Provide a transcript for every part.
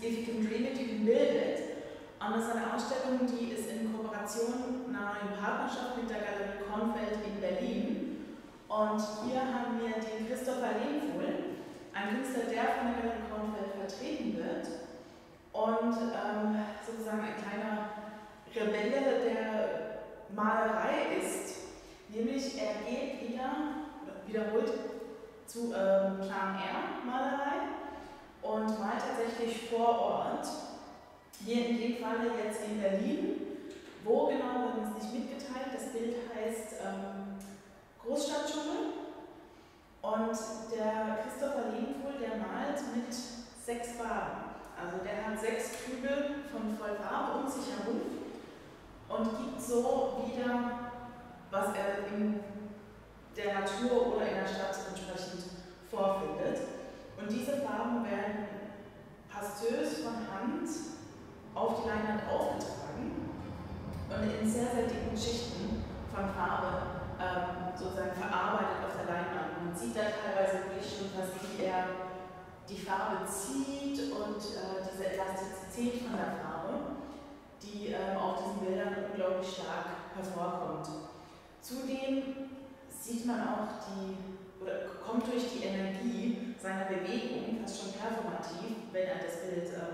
If You Can Dream It, You Can Build It. Und das ist eine Ausstellung, die ist in Kooperation, in Partnerschaft mit der Galerie Kornfeld in Berlin. Und hier haben wir den Christopher Lehmfuhl, ein Künstler, der von der Galerie Kornfeld vertreten wird. Und sozusagen ein kleiner Rebelle der Malerei ist. Nämlich er geht wiederholt zu Plein-Air-Malerei und malt tatsächlich vor Ort. Hier in dem Falle jetzt in Berlin. Wo genau, wird uns nicht mitgeteilt. Das Bild heißt Großstadtdschungel. Und der Christopher Lehmfuhl, der malt mit 6 Farben. Also der hat 6 Kübel von voll Farbe um sich herum und gibt so wieder, was er in der Natur oder in der Stadt entsprechend vorfindet. Und diese Farben werden pastös von Hand auf die Leinwand aufgetragen und in sehr, sehr dicken Schichten von Farbe sozusagen verarbeitet auf der Leinwand. Man sieht da teilweise wirklich schon, wie er die Farbe zieht und diese Elastizität von der Farbe, die auf diesen Bildern unglaublich stark hervorkommt. Zudem sieht man auch kommt durch die Energie seiner Bewegung, fast schon performativ, wenn er das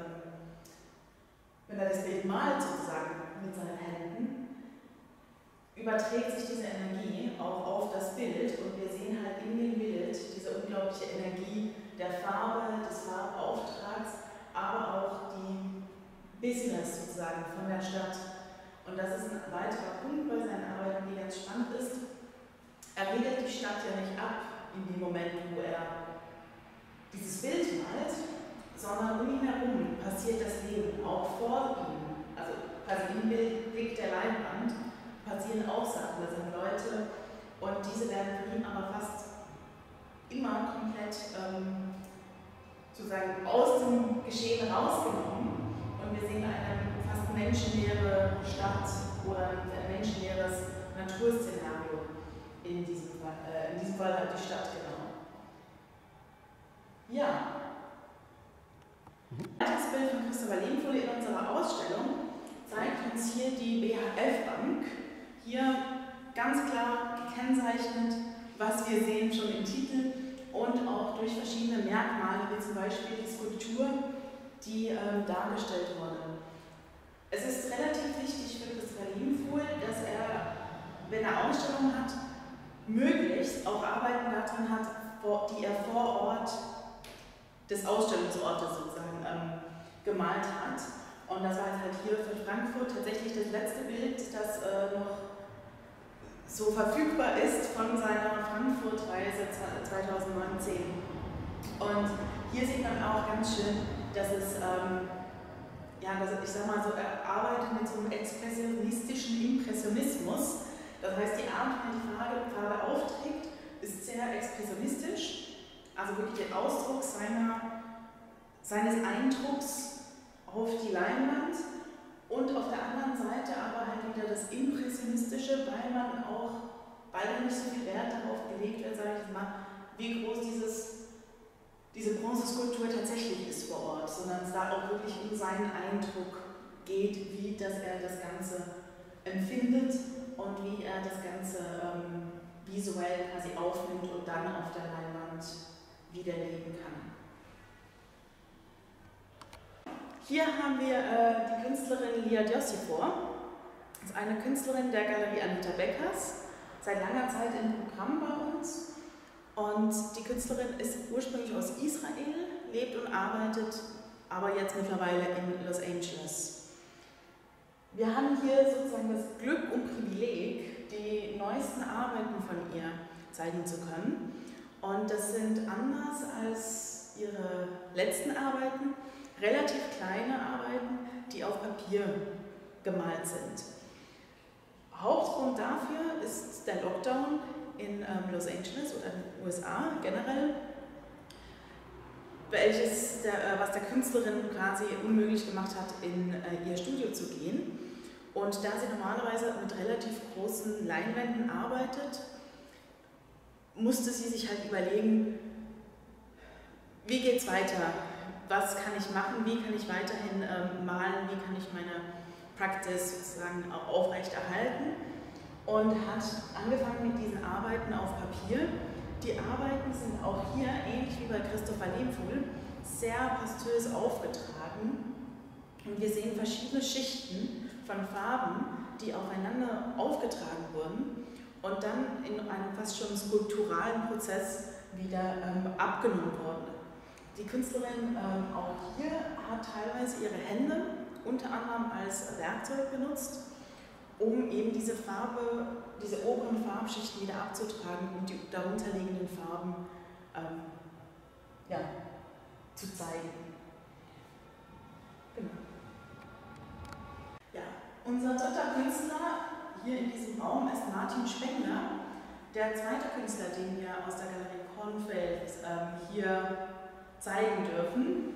Bild malt sozusagen mit seinen Händen, überträgt sich diese Energie auch auf das Bild und wir sehen halt in dem Bild diese unglaubliche Energie der Farbe, des Farbauftrags, aber auch die Business sozusagen von der Stadt. Und das ist ein weiterer Punkt bei seinen Arbeiten, die ganz spannend ist. Er regelt die Stadt ja nicht ab in dem Moment, wo er dieses Bild malt, sondern um ihn herum passiert das Leben, auch vor ihm. Also quasi im Blick der Leinwand passieren auch Sachen, da sind Leute und diese werden von ihm aber fast immer komplett sozusagen aus dem Geschehen rausgenommen und wir sehen eine fast menschenleere Stadt oder ein menschenleeres Naturszenario in diesem Fall halt die Stadt, genau. Ja. Das Bild von Christopher Lehmfuhl in unserer Ausstellung zeigt uns hier die BHF-Bank. Hier ganz klar gekennzeichnet, was wir sehen schon im Titel und auch durch verschiedene Merkmale, wie zum Beispiel die Skulptur, die dargestellt wurde. Es ist relativ wichtig für Christopher Lehmfuhl, dass er, wenn er Ausstellungen hat, möglichst auch Arbeiten daran hat, die er vor Ort des Ausstellungsortes sozusagen gemalt hat. Und das war halt hier für Frankfurt tatsächlich das letzte Bild, das noch so verfügbar ist von seiner Frankfurt-Reise 2019. Und hier sieht man auch ganz schön, dass es, ich sag mal so, er arbeitet mit so einem expressionistischen Impressionismus. Das heißt, die Art, wie die Farbe aufträgt, ist sehr expressionistisch, also wirklich der Ausdruck seines Eindrucks auf die Leinwand und auf der anderen Seite aber halt wieder das Impressionistische, weil da nicht so viel Wert darauf gelegt wird, sage ich mal, wie groß diese Bronzeskulptur tatsächlich ist vor Ort, sondern es da auch wirklich um seinen Eindruck geht, wie dass er das Ganze empfindet und wie er das Ganze visuell quasi aufnimmt und dann auf der Leinwand wiederleben kann. Hier haben wir die Künstlerin Lia Diosifo. Das ist eine Künstlerin der Galerie Anita Beckers, seit langer Zeit im Programm bei uns. Und die Künstlerin ist ursprünglich aus Israel, lebt und arbeitet aber jetzt mittlerweile in Los Angeles. Wir haben hier sozusagen das Glück und Privileg, die neuesten Arbeiten von ihr zeigen zu können. Und das sind anders als ihre letzten Arbeiten relativ kleine Arbeiten, die auf Papier gemalt sind. Hauptgrund dafür ist der Lockdown in Los Angeles oder in den USA generell, was der Künstlerin quasi unmöglich gemacht hat, in ihr Studio zu gehen. Und da sie normalerweise mit relativ großen Leinwänden arbeitet, musste sie sich halt überlegen, wie geht es weiter? was kann ich machen, wie kann ich weiterhin malen, wie kann ich meine Practice sozusagen auch aufrechterhalten, und hat angefangen mit diesen Arbeiten auf Papier. Die Arbeiten sind auch hier, ähnlich wie bei Christopher Lehmvogel, sehr pastös aufgetragen, und wir sehen verschiedene Schichten von Farben, die aufeinander aufgetragen wurden und dann in einem fast schon skulpturalen Prozess wieder abgenommen wurden. Die Künstlerin auch hier hat teilweise ihre Hände unter anderem als Werkzeug benutzt, um eben diese Farbe, diese oberen Farbschichten wieder abzutragen und die darunterliegenden Farben ja, zu zeigen. Genau. Ja, unser dritter Künstler hier in diesem Raum ist Martin Spengler, der zweite Künstler, den wir aus der Galerie Kornfeld hier zeigen dürfen.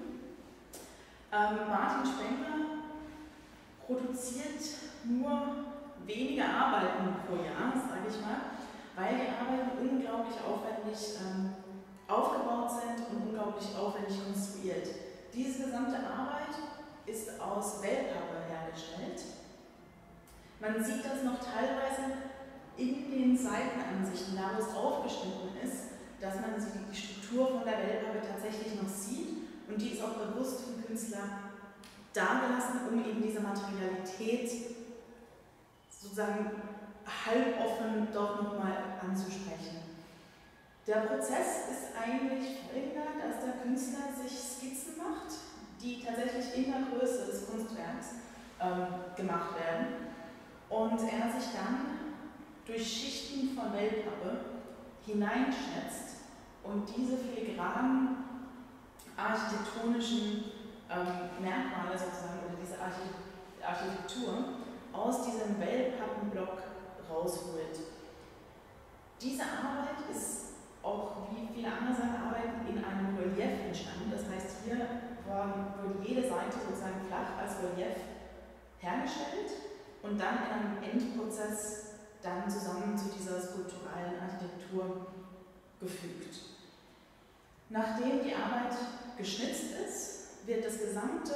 Martin Spengler produziert nur wenige Arbeiten pro Jahr, sage ich mal, weil die Arbeiten unglaublich aufwendig aufgebaut sind und unglaublich aufwendig konstruiert. Diese gesamte Arbeit ist aus Wellpappe hergestellt. Man sieht das noch teilweise in den Seitenansichten, da wo es aufgeschnitten ist, dass man die Struktur von der Wellpappe tatsächlich noch sieht, und die ist auch bewusst vom Künstler dargelassen, um eben diese Materialität sozusagen halboffen doch nochmal anzusprechen. Der Prozess ist eigentlich folgender, dass der Künstler sich Skizzen macht, die tatsächlich in der Größe des Kunstwerks gemacht werden, und er sich dann durch Schichten von Wellpappe hineinschätzt und diese filigranen architektonischen Merkmale sozusagen, oder diese Architektur aus diesem Wellpappenblock rausholt. Diese Arbeit ist auch wie viele andere seiner Arbeiten in einem Relief entstanden. Das heißt, hier wurde jede Seite sozusagen flach als Relief hergestellt und dann in einem Endprozess dann zusammen zu dieser skulpturalen Architektur gefügt. Nachdem die Arbeit geschnitzt ist, wird das gesamte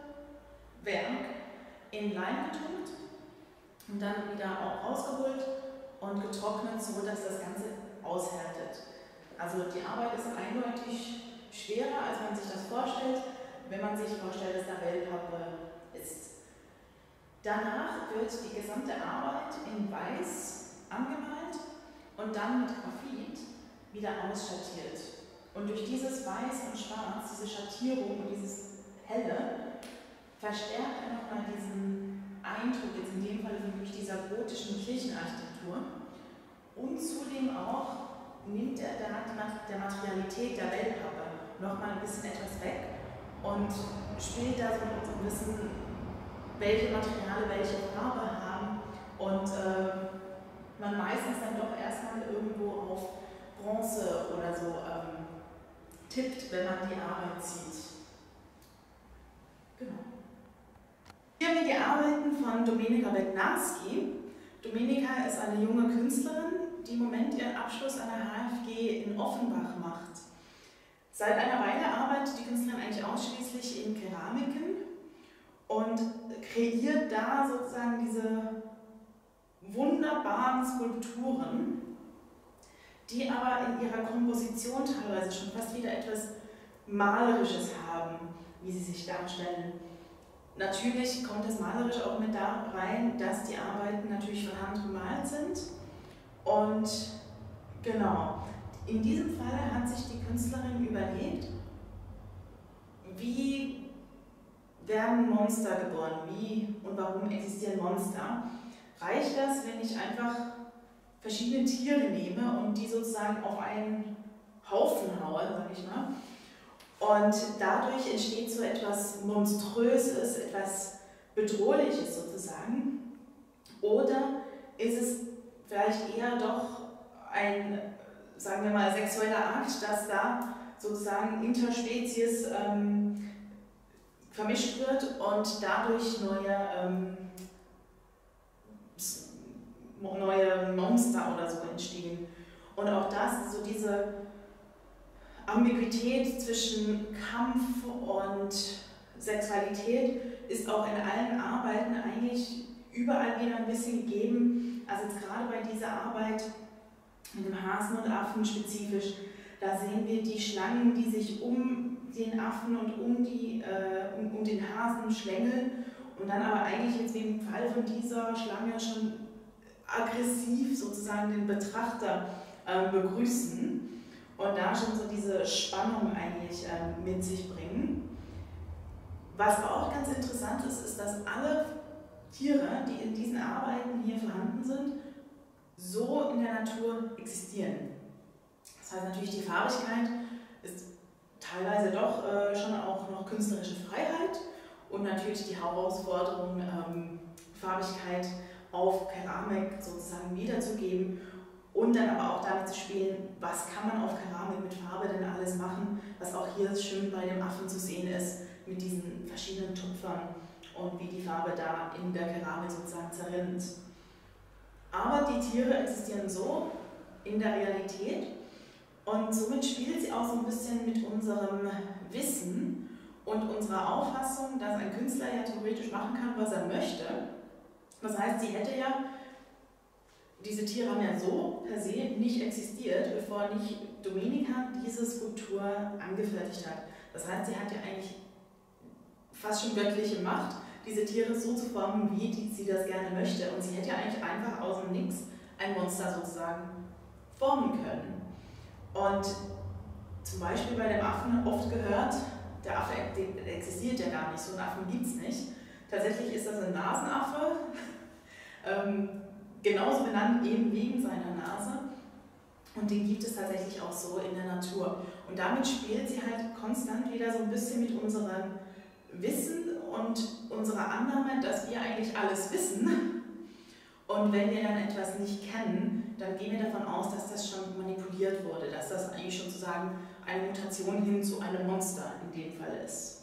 Werk in Leim getunkt und dann wieder auch rausgeholt und getrocknet, so dass das Ganze aushärtet. Also die Arbeit ist eindeutig schwerer, als man sich das vorstellt, wenn man sich vorstellt, dass da Wellpappe ist. Danach wird die gesamte Arbeit in Weiß angemalt und dann mit Graphit wieder ausschattiert. Und durch dieses Weiß und Schwarz, diese Schattierung und dieses Helle, verstärkt er nochmal diesen Eindruck, jetzt in dem Fall wirklich dieser gotischen Kirchenarchitektur. Und zudem auch nimmt er der Materialität der Wellpappe nochmal ein bisschen etwas weg und spielt da so mit so ein bisschen, welche Materialien welche Farbe haben, und man meistens dann doch erstmal irgendwo auf Bronze oder so tippt, wenn man die Arbeit sieht. Genau. Hier haben wir die Arbeiten von Domenica Bednarski. Domenica ist eine junge Künstlerin, die im Moment ihren Abschluss an der HFG in Offenbach macht. Seit einer Weile arbeitet die Künstlerin eigentlich ausschließlich in Keramiken und kreiert da sozusagen diese wunderbaren Skulpturen, die aber in ihrer Komposition teilweise schon fast wieder etwas Malerisches haben, wie sie sich darstellen. Natürlich kommt das Malerische auch mit da rein, dass die Arbeiten natürlich von Hand gemalt sind. Und genau, in diesem Fall hat sich die Künstlerin überlegt, wie werden Monster geboren, wie und warum existieren Monster. Reicht das, wenn ich einfach verschiedene Tiere nehme und die sozusagen auf einen Haufen haue, sag ich mal? Und dadurch entsteht so etwas Monströses, etwas Bedrohliches sozusagen. Oder ist es vielleicht eher doch ein, sagen wir mal, sexueller Akt, dass da sozusagen Interspezies vermischt wird und dadurch neue Monster oder so entstehen. Und auch das, so diese Ambiguität zwischen Kampf und Sexualität ist auch in allen Arbeiten eigentlich überall wieder ein bisschen gegeben. Also jetzt gerade bei dieser Arbeit mit dem Hasen und Affen spezifisch, da sehen wir die Schlangen, die sich um den Affen und um den Hasen schlängeln und dann aber eigentlich jetzt wie im Fall von dieser Schlange schon aggressiv sozusagen den Betrachter begrüßen und da schon so diese Spannung eigentlich mit sich bringen. Was auch ganz interessant ist, ist, dass alle Tiere, die in diesen Arbeiten hier vorhanden sind, so in der Natur existieren. Das heißt natürlich, die Farbigkeit ist teilweise doch schon auch noch künstlerische Freiheit und natürlich die Herausforderung, Farbigkeit auf Keramik sozusagen wiederzugeben und dann aber auch damit zu spielen, was kann man auf Keramik mit Farbe denn alles machen, was auch hier schön bei dem Affen zu sehen ist, mit diesen verschiedenen Tupfern und wie die Farbe da in der Keramik sozusagen zerrinnt. Aber die Tiere existieren so in der Realität und somit spielt sie auch so ein bisschen mit unserem Wissen und unserer Auffassung, dass ein Künstler ja theoretisch machen kann, was er möchte. Das heißt, diese Tiere haben ja so per se nicht existiert, bevor nicht Domenica diese Skulptur angefertigt hat. Das heißt, sie hat ja eigentlich fast schon göttliche Macht, diese Tiere so zu formen, wie sie das gerne möchte. Und sie hätte ja eigentlich einfach aus dem Nix ein Monster sozusagen formen können. Und zum Beispiel bei dem Affen oft gehört, der Affe existiert ja gar nicht, so einen Affen gibt es nicht. Tatsächlich ist das ein Nasenaffe, genauso benannt eben wegen seiner Nase. Und den gibt es tatsächlich auch so in der Natur. Und damit spielt sie halt konstant wieder so ein bisschen mit unserem Wissen und unserer Annahme, dass wir eigentlich alles wissen. Und wenn wir dann etwas nicht kennen, dann gehen wir davon aus, dass das schon manipuliert wurde, dass das eigentlich schon sozusagen eine Mutation hin zu einem Monster in dem Fall ist.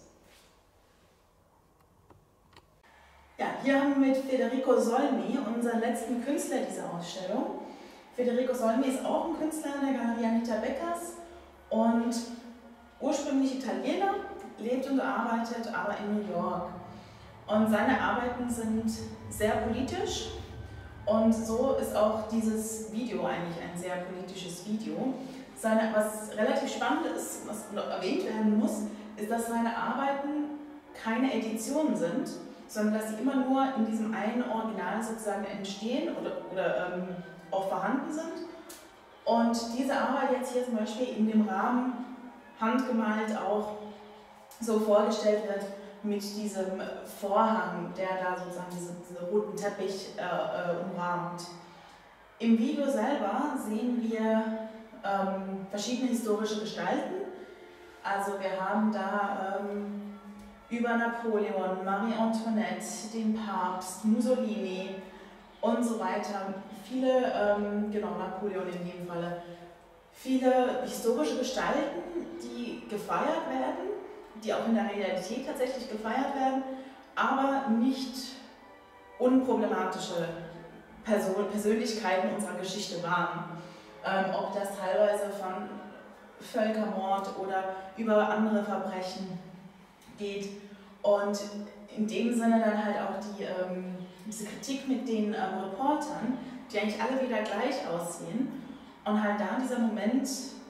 Ja, hier haben wir mit Federico Solmi unseren letzten Künstler dieser Ausstellung. Federico Solmi ist auch ein Künstler in der Galerie Anita Beckers und ursprünglich Italiener, lebt und arbeitet aber in New York. Und seine Arbeiten sind sehr politisch und so ist auch dieses Video eigentlich ein sehr politisches Video. Was relativ spannend ist, was erwähnt werden muss, ist, dass seine Arbeiten keine Editionen sind, sondern dass sie immer nur in diesem einen Original sozusagen entstehen oder auch vorhanden sind. Und diese Arbeit jetzt hier zum Beispiel in dem Rahmen handgemalt auch so vorgestellt wird mit diesem Vorhang, der da sozusagen diesen roten Teppich umrahmt. Im Video selber sehen wir verschiedene historische Gestalten. Also wir haben da über Napoleon, Marie Antoinette, den Papst, Mussolini und so weiter. Viele, genau Napoleon in dem Falle, viele historische Gestalten, die gefeiert werden, die auch in der Realität tatsächlich gefeiert werden, aber nicht unproblematische Persönlichkeiten unserer Geschichte waren. Ob das teilweise von Völkermord oder über andere Verbrechen geht. Und in dem Sinne dann halt auch diese Kritik mit den Reportern, die eigentlich alle wieder gleich aussehen. Und halt da dieser Moment,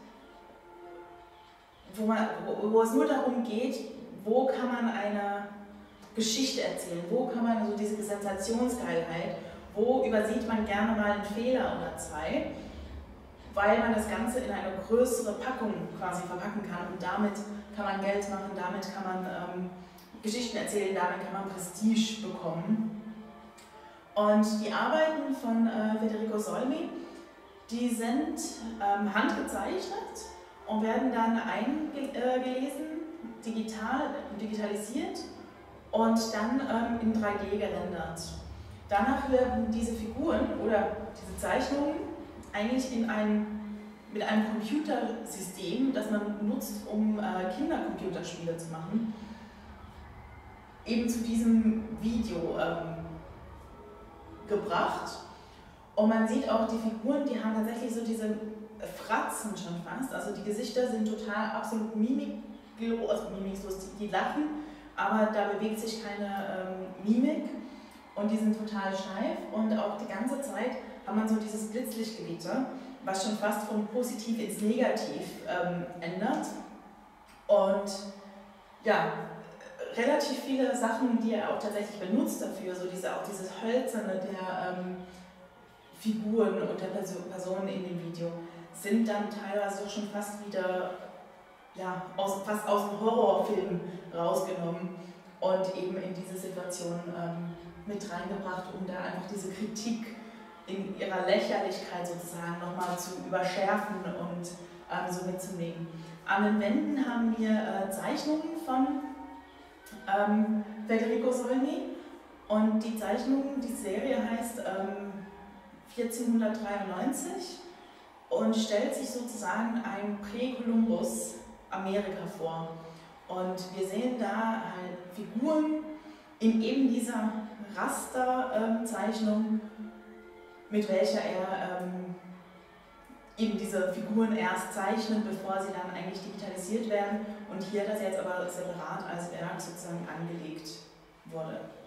wo es nur darum geht, wo kann man eine Geschichte erzählen, wo kann man so diese Sensationsgeilheit, wo übersieht man gerne mal einen Fehler oder zwei, weil man das Ganze in eine größere Packung quasi verpacken kann und damit kann man Geld machen, damit kann man Geschichten erzählen, damit kann man Prestige bekommen. Und die Arbeiten von Federico Solmi, die sind handgezeichnet und werden dann eingelesen, digitalisiert und dann in 3D gerendert. Danach werden diese Figuren oder diese Zeichnungen eigentlich mit einem Computersystem, das man nutzt, um Kindercomputerspiele zu machen, eben zu diesem Video gebracht. Und man sieht auch, die Figuren, die haben tatsächlich so diese Fratzen schon fast, also die Gesichter sind total absolut mimiklos, die lachen, aber da bewegt sich keine Mimik und die sind total steif und auch die ganze Zeit hat man so dieses Blitzlichtgewitter, was schon fast von positiv ins Negativ ändert. Und ja, relativ viele Sachen, die er auch tatsächlich benutzt dafür, so auch dieses Hölzerne der Figuren und der Personen in dem Video, sind dann teilweise schon fast wieder ja, fast aus dem Horrorfilm rausgenommen und eben in diese Situation mit reingebracht, um da einfach diese Kritik in ihrer Lächerlichkeit sozusagen nochmal zu überschärfen und so mitzunehmen. An den Wänden haben wir Zeichnungen von Federico Solmi und die Zeichnung, die Serie heißt 1493 und stellt sich sozusagen ein Prä-Kolumbus Amerika vor. Und wir sehen da halt Figuren in eben dieser Rasterzeichnung, mit welcher er eben diese Figuren erst zeichnet, bevor sie dann eigentlich digitalisiert werden. Und hier das jetzt aber separat als Werk sozusagen angelegt wurde.